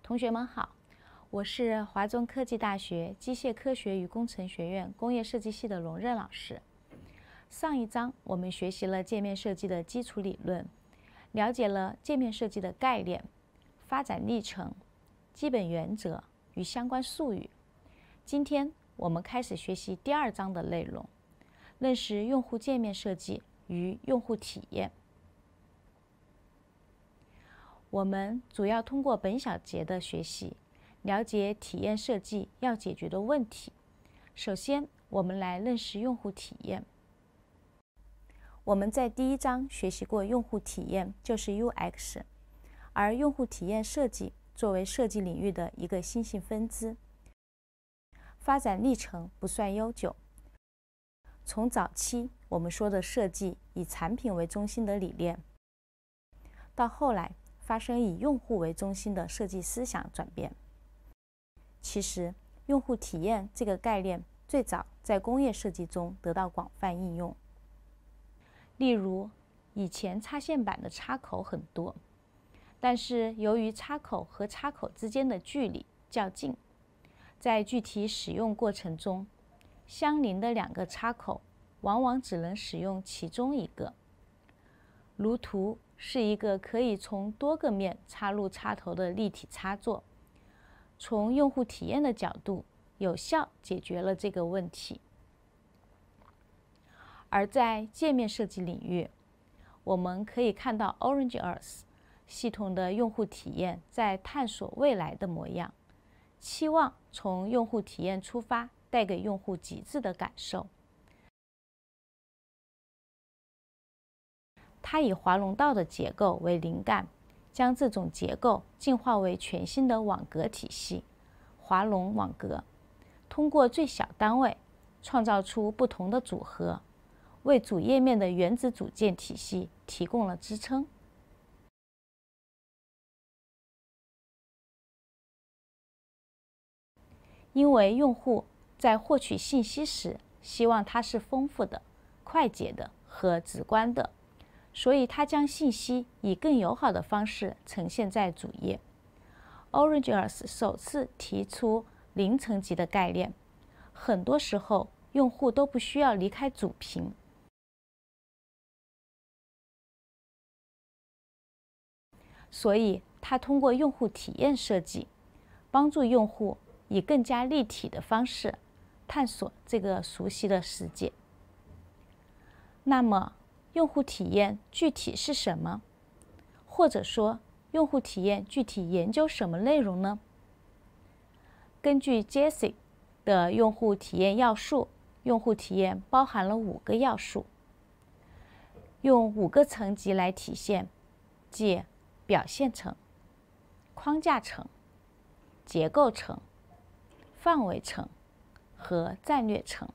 同学们好，我是华中科技大学机械科学与工程学院工业设计系的龙任老师。上一章我们学习了界面设计的基础理论，了解了界面设计的概念、发展历程、基本原则与相关术语。今天我们开始学习第2章的内容，认识用户界面设计与用户体验。我们主要通过本小节的学习，了解体验设计要解决的问题。首先，我们来认识用户体验。我们在第1章学习过用户体验就是 UX， 而用户体验设计作为设计领域的一个新兴分支，发展历程不算悠久。从早期我们说的设计以产品为中心的理念，到后来发生以用户为中心的设计思想转变。其实，用户体验这个概念最早在工业设计中得到广泛应用。例如，以前插线板的插口很多，但是由于插口和插口之间的距离较近，在具体使用过程中，相邻的2个插口往往只能使用其中一个。如图是一个可以从多个面插入插头的立体插座，从用户体验的角度，有效解决了这个问题。而在界面设计领域，我们可以看到 Orange Earth 系统的用户体验在探索未来的模样，期望从用户体验出发，带给用户极致的感受。它以华容道的结构为灵感，将这种结构进化为全新的网格体系——华容网格，通过最小单位创造出不同的组合，为主页面的原子组件体系提供了支撑。因为用户在获取信息时，希望它是丰富的、快捷的和直观的，所以它将信息以更友好的方式呈现在主页。Orange Earth 首次提出0层级的概念，很多时候用户都不需要离开主屏。所以，它通过用户体验设计，帮助用户以更加立体的方式探索这个熟悉的世界。那么，用户体验具体是什么？或者说，用户体验具体研究什么内容呢？根据 Jesse 的用户体验要素，用户体验包含了5个要素，用5个层级来体现，即表现层、框架层、结构层、范围层和战略层。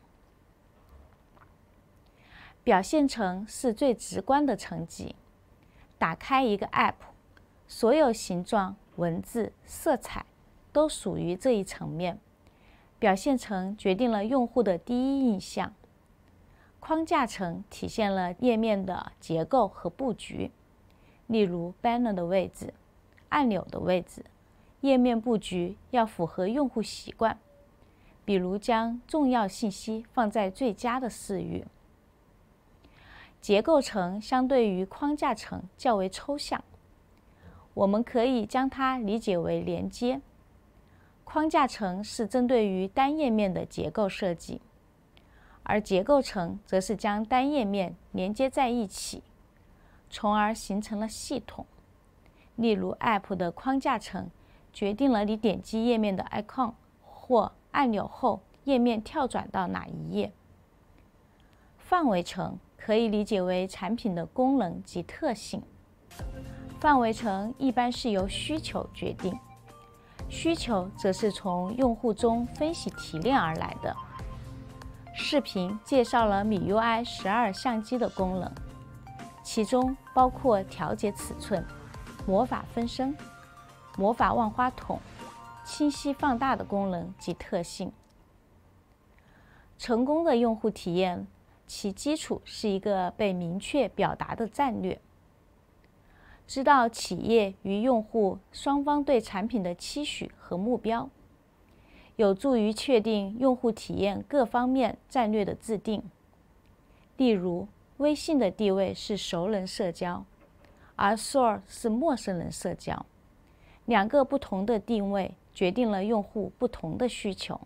表现层是最直观的层级。打开一个 App， 所有形状、文字、色彩都属于这一层面。表现层决定了用户的第一印象。框架层体现了页面的结构和布局。例如 banner 的位置、按钮的位置，页面布局要符合用户习惯，比如将重要信息放在最佳的视域。结构层相对于框架层较为抽象，我们可以将它理解为连接。框架层是针对于单页面的结构设计，而结构层则是将单页面连接在一起，从而形成了系统。例如 App 的框架层决定了你点击页面的 icon 或按钮后，页面跳转到哪一页。范围层可以理解为产品的功能及特性。范围层一般是由需求决定，需求则是从用户中分析提炼而来的。视频介绍了 MIUI 12相机的功能，其中包括调节尺寸、魔法分身、魔法万花筒、清晰放大的功能及特性。成功的用户体验，其基础是一个被明确表达的战略。 知道企业与用户双方对产品的期许和目标，有助于确定用户体验各方面战略的制定。例如，微信的地位是熟人社交，而 SOAR 是陌生人社交。两个不同的定位决定了用户不同的需求。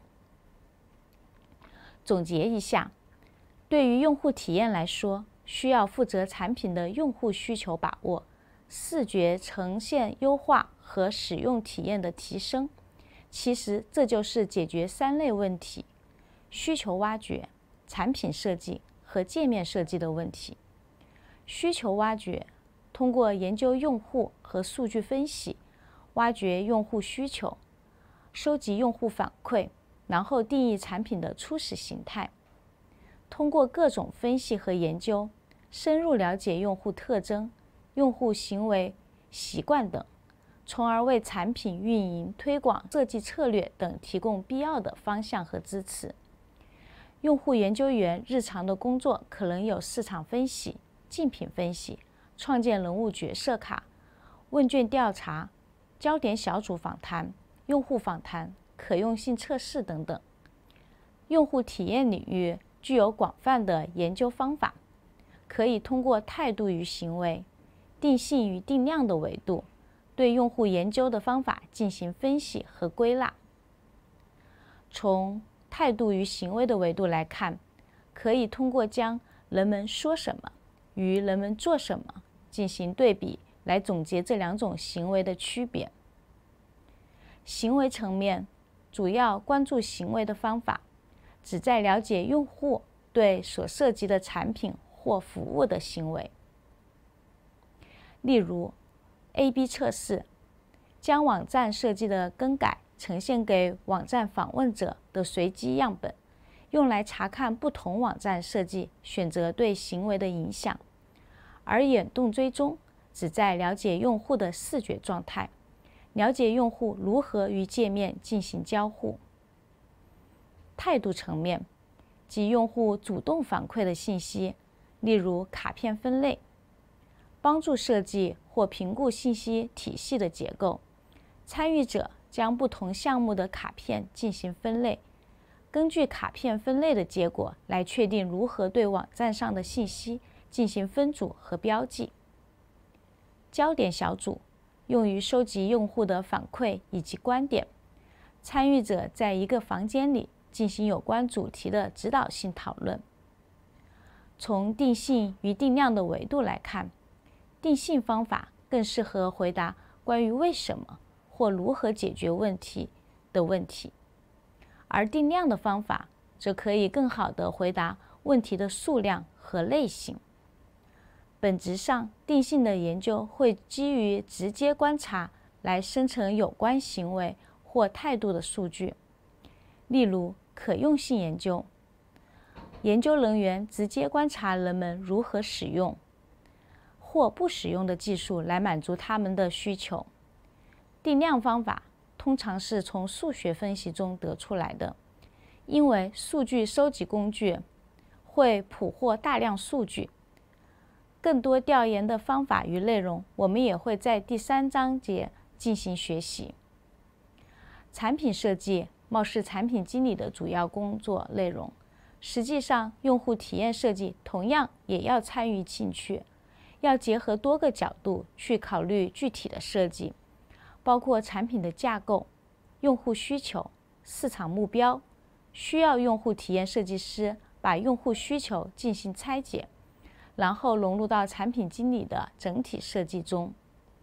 总结一下，对于用户体验来说，需要负责产品的用户需求把握、视觉呈现优化和使用体验的提升。其实这就是解决3类问题：需求挖掘、产品设计和界面设计的问题。需求挖掘，通过研究用户和数据分析，挖掘用户需求，收集用户反馈，然后定义产品的初始形态。通过各种分析和研究，深入了解用户特征、用户行为习惯等，从而为产品运营、推广、设计策略等提供必要的方向和支持。用户研究员日常的工作可能有市场分析、竞品分析、创建人物角色卡、问卷调查、焦点小组访谈、用户访谈、可用性测试等等。用户体验领域具有广泛的研究方法，可以通过态度与行为、定性与定量的维度，对用户研究的方法进行分析和归纳。从态度与行为的维度来看，可以通过将人们说什么与人们做什么进行对比，来总结这2种行为的区别。行为层面主要关注行为的方法，旨在了解用户对所涉及的产品或服务的行为。例如 ，A/B 测试，将网站设计的更改呈现给网站访问者的随机样本，用来查看不同网站设计选择对行为的影响。而眼动追踪旨在了解用户的视觉状态，了解用户如何与界面进行交互。态度层面，即用户主动反馈的信息，例如卡片分类，帮助设计或评估信息体系的结构。参与者将不同项目的卡片进行分类，根据卡片分类的结果来确定如何对网站上的信息进行分组和标记。焦点小组用于收集用户的反馈以及观点，参与者在一个房间里进行有关主题的指导性讨论。从定性与定量的维度来看，定性方法更适合回答关于为什么或如何解决问题的问题，而定量的方法则可以更好地回答问题的数量和类型。本质上，定性的研究会基于直接观察来生成有关行为或态度的数据。例如，可用性研究，研究人员直接观察人们如何使用或不使用的技术来满足他们的需求。定量方法通常是从数学分析中得出来的，因为数据收集工具会捕获大量数据。更多调研的方法与内容，我们也会在第3章节进行学习。产品设计貌似产品经理的主要工作内容，实际上，用户体验设计同样也要参与进去，要结合多个角度去考虑具体的设计，包括产品的架构、用户需求、市场目标，需要用户体验设计师把用户需求进行拆解，然后融入到产品经理的整体设计中。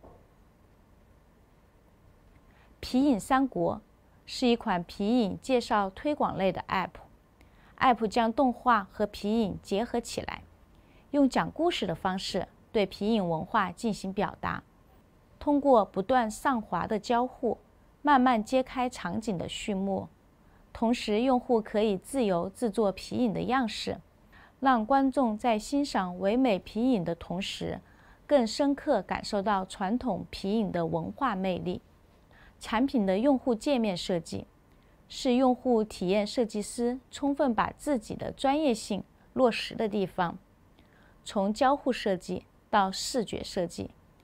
皮影三国是一款皮影介绍推广类的 App 将动画和皮影结合起来，用讲故事的方式对皮影文化进行表达。通过不断上滑的交互，慢慢揭开场景的序幕。同时，用户可以自由制作皮影的样式，让观众在欣赏唯美皮影的同时，更深刻感受到传统皮影的文化魅力。产品的用户界面设计是用户体验设计师充分把自己的专业性落实的地方，从交互设计到视觉设计，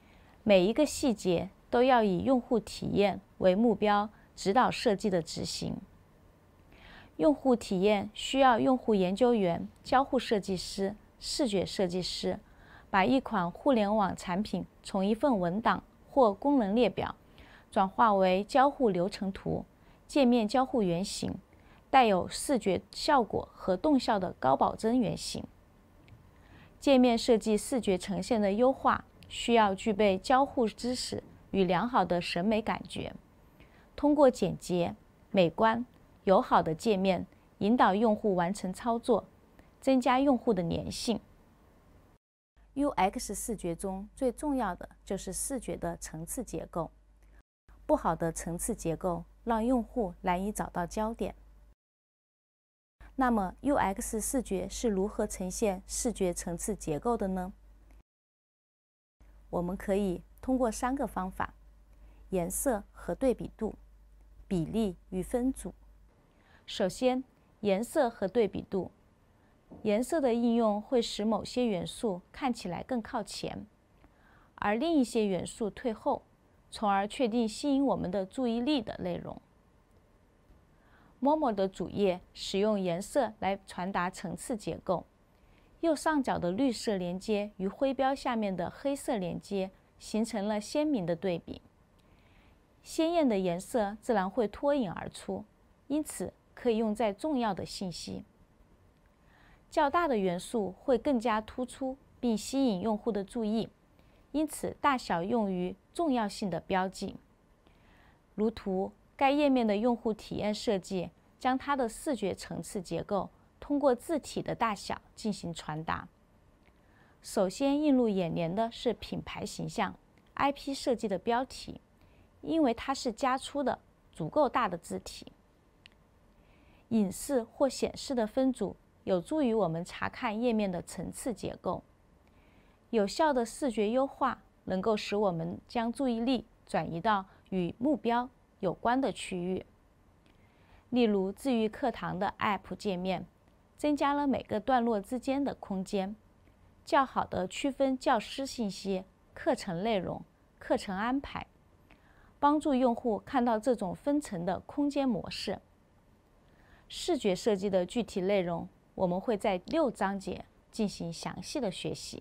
每一个细节都要以用户体验为目标，指导设计的执行。用户体验需要用户研究员、交互设计师、视觉设计师把一款互联网产品从一份文档或功能列表转化为交互流程图、界面交互原型，带有视觉效果和动效的高保真原型。界面设计视觉呈现的优化需要具备交互知识与良好的审美感觉，通过简洁、美观、友好的界面引导用户完成操作，增加用户的粘性。UX 视觉中最重要的就是视觉的层次结构。不好的层次结构让用户难以找到焦点。那么 UX 视觉是如何呈现视觉层次结构的呢？我们可以通过3个方法：颜色和对比度、比例与分组。首先，颜色和对比度。颜色的应用会使某些元素看起来更靠前，而另一些元素退后，从而确定吸引我们的注意力的内容。Momo 的主页使用颜色来传达层次结构，右上角的绿色连接与徽标下面的黑色连接形成了鲜明的对比。鲜艳的颜色自然会脱颖而出，因此可以用在重要的信息。较大的元素会更加突出并吸引用户的注意，因此大小用于重要性的标记。如图，该页面的用户体验设计将它的视觉层次结构通过字体的大小进行传达。首先映入眼帘的是品牌形象、IP 设计的标题，因为它是加粗的、足够大的字体。隐示或显示的分组有助于我们查看页面的层次结构。有效的视觉优化能够使我们将注意力转移到与目标有关的区域。例如，治愈课堂的 App 界面增加了每个段落之间的空间，较好地区分教师信息、课程内容、课程安排，帮助用户看到这种分层的空间模式。视觉设计的具体内容，我们会在6章节进行详细的学习。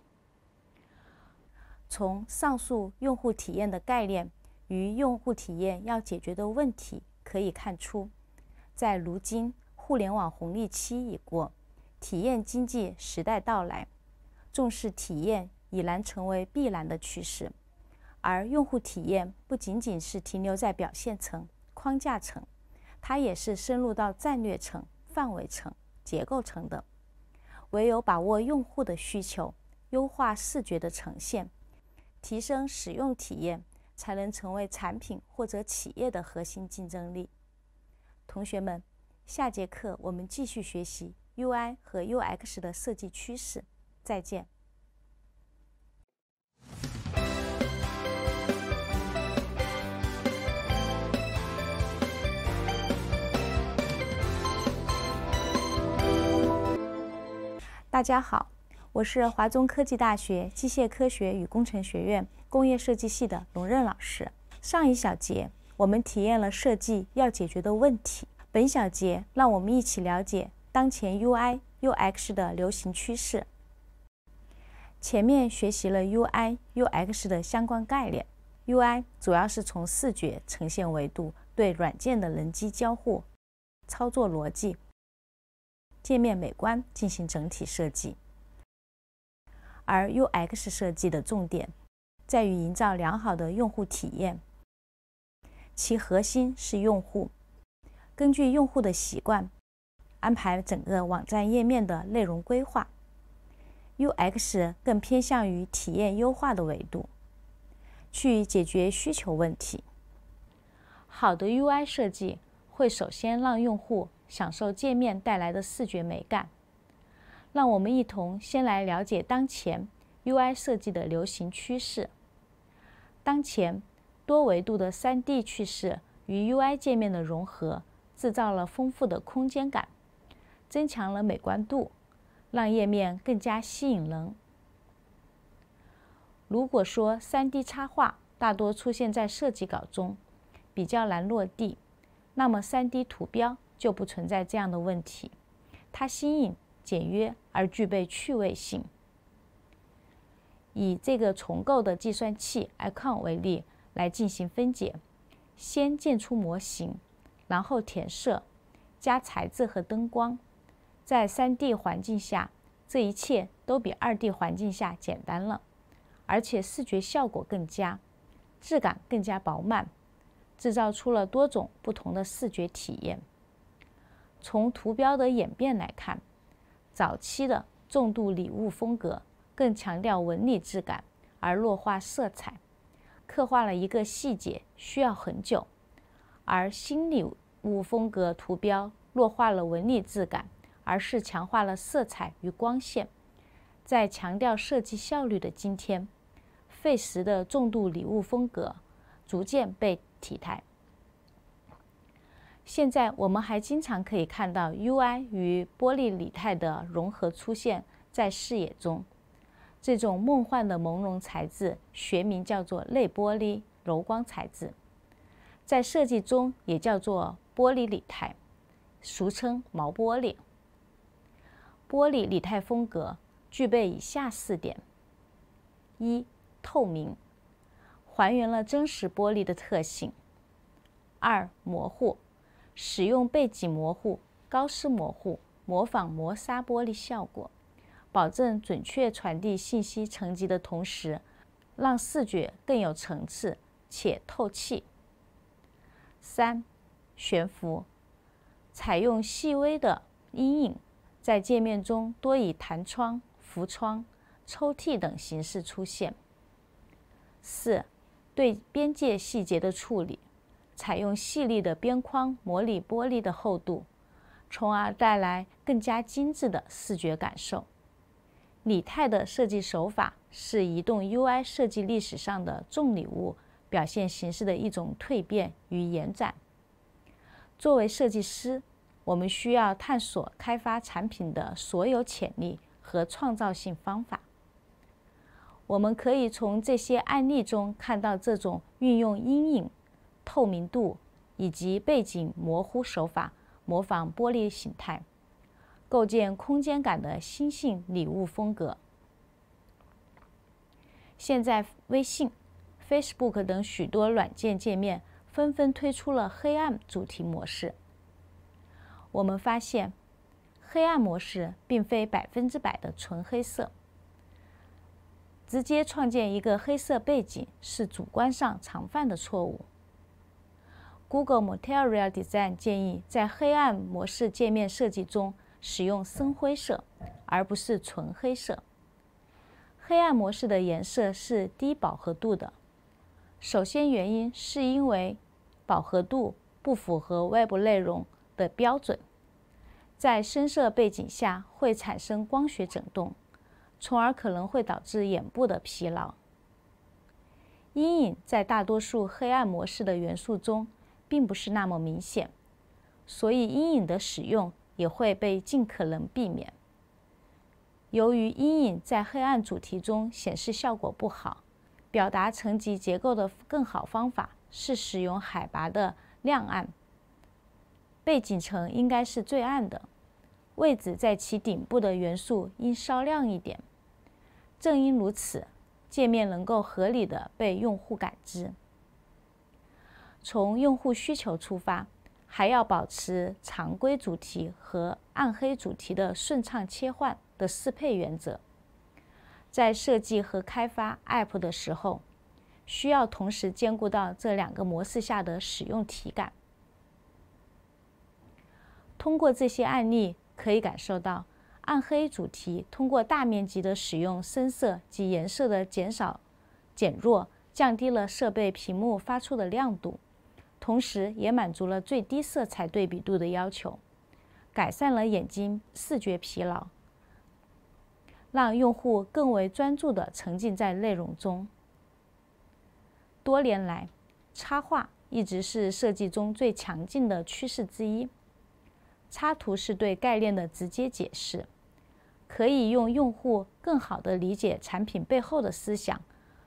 从上述用户体验的概念与用户体验要解决的问题可以看出，在如今互联网红利期已过，体验经济时代到来，重视体验已然成为必然的趋势。而用户体验不仅仅是停留在表现层、框架层，它也是深入到战略层、范围层、结构层的。唯有把握用户的需求，优化视觉的呈现，提升使用体验，才能成为产品或者企业的核心竞争力。同学们，下节课我们继续学习 UI 和 UX 的设计趋势。再见。大家好，我是华中科技大学机械科学与工程学院工业设计系的龙任老师。上一小节我们体验了设计要解决的问题，本小节让我们一起了解当前 UI、UX 的流行趋势。前面学习了 UI、UX 的相关概念。UI 主要是从视觉呈现维度对软件的人机交互、操作逻辑、界面美观进行整体设计，而 UX 设计的重点在于营造良好的用户体验，其核心是用户，根据用户的习惯安排整个网站页面的内容规划。UX 更偏向于体验优化的维度，去解决需求问题。好的 UI 设计会首先让用户享受界面带来的视觉美感。让我们一同先来了解当前 UI 设计的流行趋势。当前多维度的3D 趋势与 UI 界面的融合，制造了丰富的空间感，增强了美观度，让页面更加吸引人。 如果说 3D 插画大多出现在设计稿中，比较难落地，那么 3D 图标就不存在这样的问题，它新颖、简约而具备趣味性。以这个重构的计算器 Icon 为例来进行分解，先建出模型，然后填色、加材质和灯光。在 3D 环境下，这一切都比2D 环境下简单了，而且视觉效果更佳，质感更加饱满，制造出了多种不同的视觉体验。从图标的演变来看，早期的重度礼物风格更强调纹理质感，而弱化色彩，刻画了一个细节需要很久；而新礼物风格图标弱化了纹理质感，而是强化了色彩与光线。在强调设计效率的今天，费时的重度礼物风格逐渐被替代。现在我们还经常可以看到 UI 与玻璃礼态的融合出现在视野中。这种梦幻的朦胧材质学名叫做类玻璃柔光材质，在设计中也叫做玻璃礼态，俗称毛玻璃。玻璃礼态风格具备以下4点： 1. 透明，还原了真实玻璃的特性； 2. 模糊，使用背景模糊、高斯模糊，模仿磨砂玻璃效果，保证准确传递信息层级的同时，让视觉更有层次且透气。3. 悬浮，采用细微的阴影，在界面中多以弹窗、浮窗、抽屉等形式出现。4. 对边界细节的处理，采用细腻的边框模拟玻璃的厚度，从而带来更加精致的视觉感受。礼态的设计手法是移动 UI 设计历史上的重礼物表现形式的一种蜕变与延展。作为设计师，我们需要探索开发产品的所有潜力和创造性方法。我们可以从这些案例中看到这种运用阴影、透明度以及背景模糊手法，模仿玻璃形态，构建空间感的新型礼物风格。现在，微信、Facebook 等许多软件界面纷纷推出了黑暗主题模式。我们发现，黑暗模式并非100%的纯黑色。直接创建一个黑色背景是主观上常犯的错误。Google Material Design 建议在黑暗模式界面设计中使用深灰色，而不是纯黑色。黑暗模式的颜色是低饱和度的，首先原因是因为饱和度不符合 Web 内容的标准，在深色背景下会产生光学整动，从而可能会导致眼部的疲劳。阴影在大多数黑暗模式的元素中并不是那么明显，所以阴影的使用也会被尽可能避免。由于阴影在黑暗主题中显示效果不好，表达层级结构的更好方法是使用海拔的亮暗。背景层应该是最暗的，位置在其顶部的元素应稍亮一点。正因如此，界面能够合理地被用户感知。从用户需求出发，还要保持常规主题和暗黑主题的顺畅切换的适配原则。在设计和开发 App 的时候，需要同时兼顾到这2个模式下的使用体感。通过这些案例，可以感受到暗黑主题通过大面积的使用深色及颜色的减弱，降低了设备屏幕发出的亮度，同时也满足了最低色彩对比度的要求，改善了眼睛视觉疲劳，让用户更为专注地沉浸在内容中。多年来，插画一直是设计中最强劲的趋势之一。插图是对概念的直接解释，可以用用户更好地理解产品背后的思想，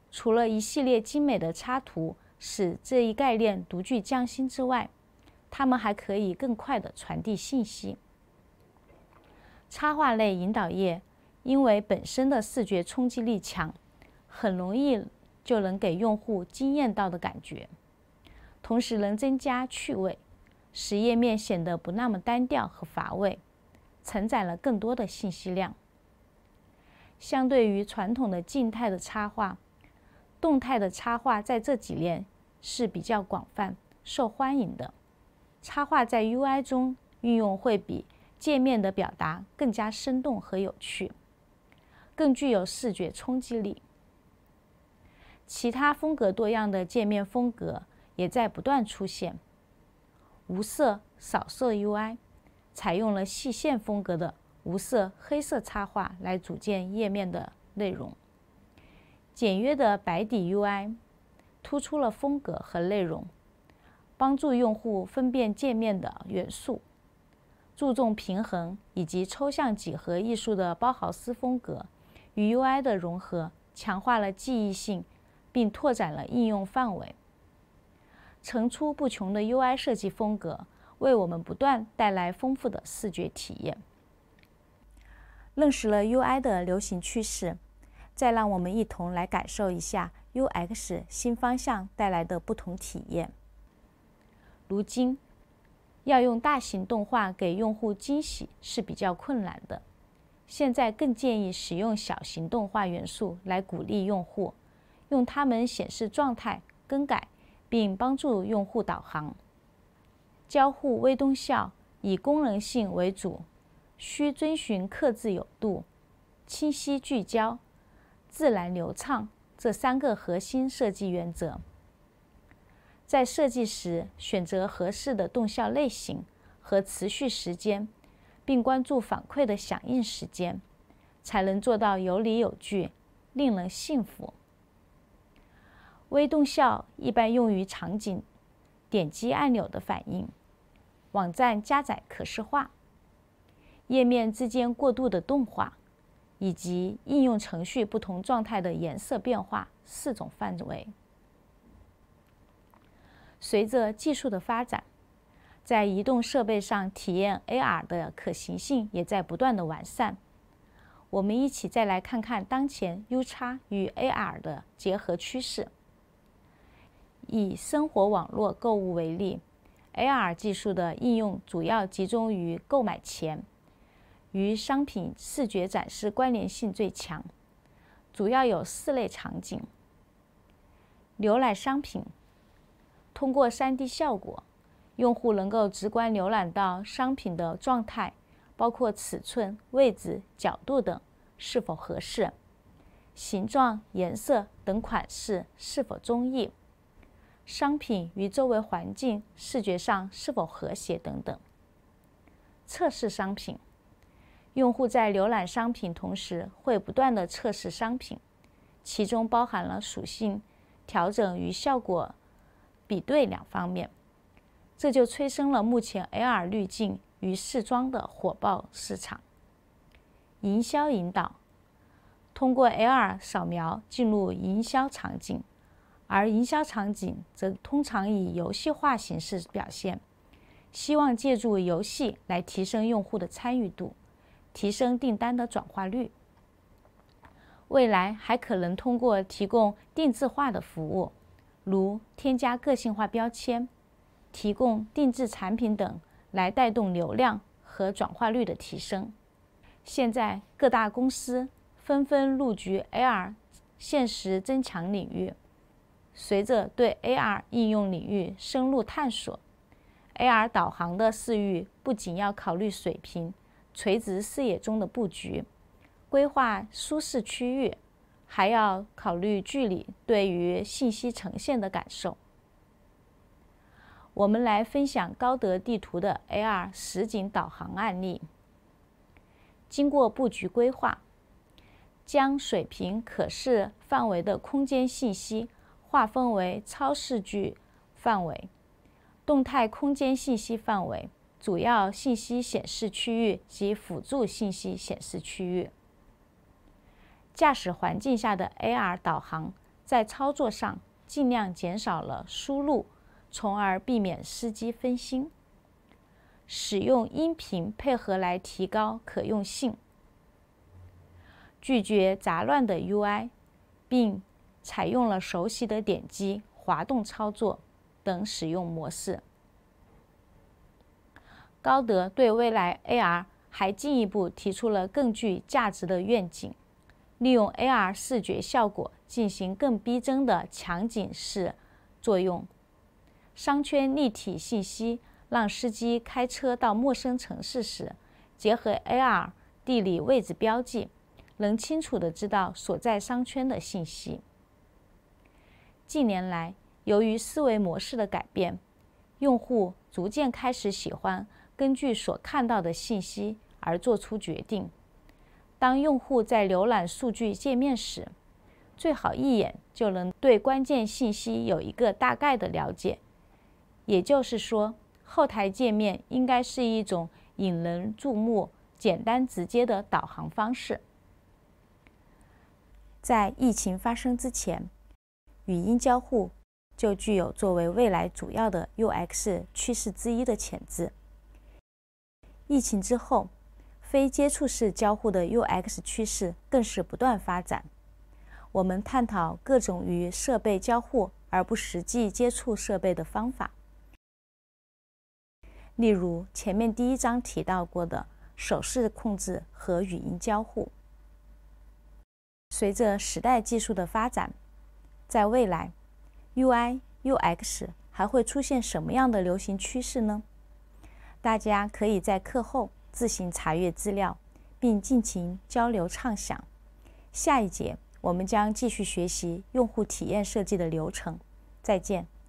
除了一系列精美的插图使这一概念独具匠心之外，它们还可以更快地传递信息。插画类引导页因为本身的视觉冲击力强，很容易就能给用户惊艳到的感觉，同时能增加趣味，使页面显得不那么单调和乏味，承载了更多的信息量。相对于传统的静态的插画，动态的插画在这几年是比较广泛受欢迎的。插画在 UI 中运用会比界面的表达更加生动和有趣，更具有视觉冲击力。其他风格多样的界面风格也在不断出现。无色少色 UI 采用了细线风格的无色黑色插画来组建页面的内容。简约的白底 UI 突出了风格和内容，帮助用户分辨界面的元素。注重平衡以及抽象几何艺术的包豪斯风格与 UI 的融合，强化了记忆性，并拓展了应用范围。层出不穷的 UI 设计风格为我们不断带来丰富的视觉体验。认识了 UI 的流行趋势，再让我们一同来感受一下 UX 新方向带来的不同体验。如今，要用大型动画给用户惊喜是比较困难的，现在更建议使用小型动画元素来鼓励用户，用它们显示状态、更改，并帮助用户导航。交互微动效以功能性为主，需遵循克制有度、清晰聚焦、自然流畅这3个核心设计原则。在设计时，选择合适的动效类型和持续时间，并关注反馈的响应时间，才能做到有理有据，令人信服。微动效一般用于场景点击按钮的反应、网站加载可视化、页面之间过渡的动画，以及应用程序不同状态的颜色变化4种范围。随着技术的发展，在移动设备上体验 AR 的可行性也在不断的完善。我们一起再来看看当前 UX 与 AR 的结合趋势。以生活网络购物为例， AR 技术的应用主要集中于购买前，与商品视觉展示关联性最强，主要有4类场景。浏览商品，通过 3D 效果，用户能够直观浏览到商品的状态，包括尺寸、位置、角度等是否合适，形状、颜色等款式是否中意，商品与周围环境视觉上是否和谐等等。测试商品，用户在浏览商品同时会不断地测试商品，其中包含了属性调整与效果比对2方面，这就催生了目前 AR 滤镜与视装的火爆市场。营销引导，通过 AR 扫描进入营销场景，而营销场景则通常以游戏化形式表现，希望借助游戏来提升用户的参与度，提升订单的转化率。未来还可能通过提供定制化的服务，如添加个性化标签、提供定制产品等，来带动流量和转化率的提升。现在各大公司纷纷入局 AR 现实增强领域。随着对 AR 应用领域深入探索， AR 导航的视域不仅要考虑水平、垂直视野中的布局，规划舒适区域，还要考虑距离对于信息呈现的感受。我们来分享高德地图的 AR 实景导航案例。经过布局规划，将水平可视范围的空间信息划分为超视距范围、动态空间信息范围、主要信息显示区域及辅助信息显示区域。驾驶环境下的 AR 导航在操作上尽量减少了输入，从而避免司机分心。使用音频配合来提高可用性。拒绝杂乱的 UI， 并采用了熟悉的点击、滑动操作等使用模式。高德对未来 AR 还进一步提出了更具价值的愿景，利用 AR 视觉效果进行更逼真的强警示作用。商圈立体信息让司机开车到陌生城市时，结合 AR 地理位置标记，能清楚地知道所在商圈的信息。近年来，由于思维模式的改变，用户逐渐开始喜欢根据所看到的信息而做出决定。当用户在浏览数据界面时，最好一眼就能对关键信息有一个大概的了解。也就是说，后台界面应该是一种引人注目、简单直接的导航方式。在疫情发生之前，语音交互就具有作为未来主要的 UX 趋势之一的潜质。疫情之后，非接触式交互的 UX 趋势更是不断发展。我们探讨各种与设备交互而不实际接触设备的方法。例如前面第1章提到过的手势控制和语音交互。随着时代技术的发展，在未来 UI、UX 还会出现什么样的流行趋势呢？大家可以在课后自行查阅资料，并尽情交流畅想。下一节我们将继续学习用户体验设计的流程。再见。